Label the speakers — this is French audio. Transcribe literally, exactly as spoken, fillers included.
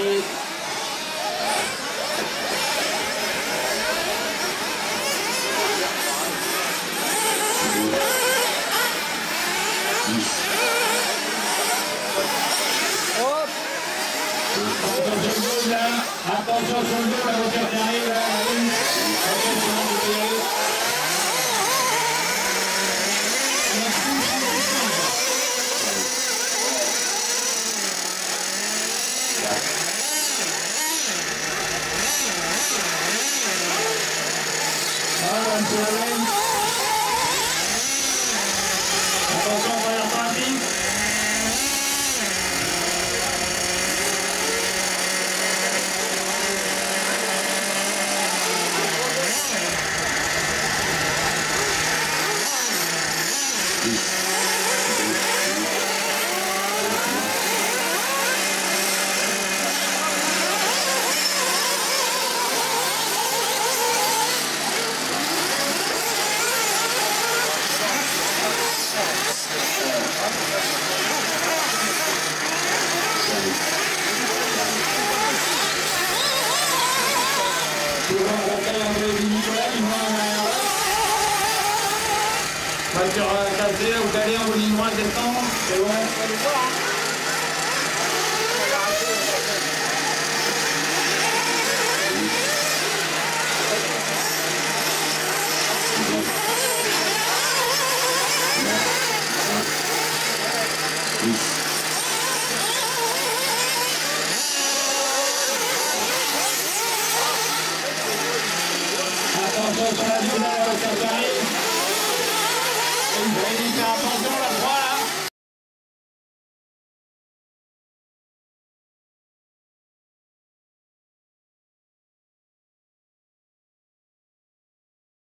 Speaker 1: Paris.
Speaker 2: Hop.
Speaker 1: Attention sur le dos, la voiture qui arrive, là, la une. Attention, première partie. Voiture cassée, vous allez en ligne droite, descendre, c'est bon. Attention sur la double, ça arrive.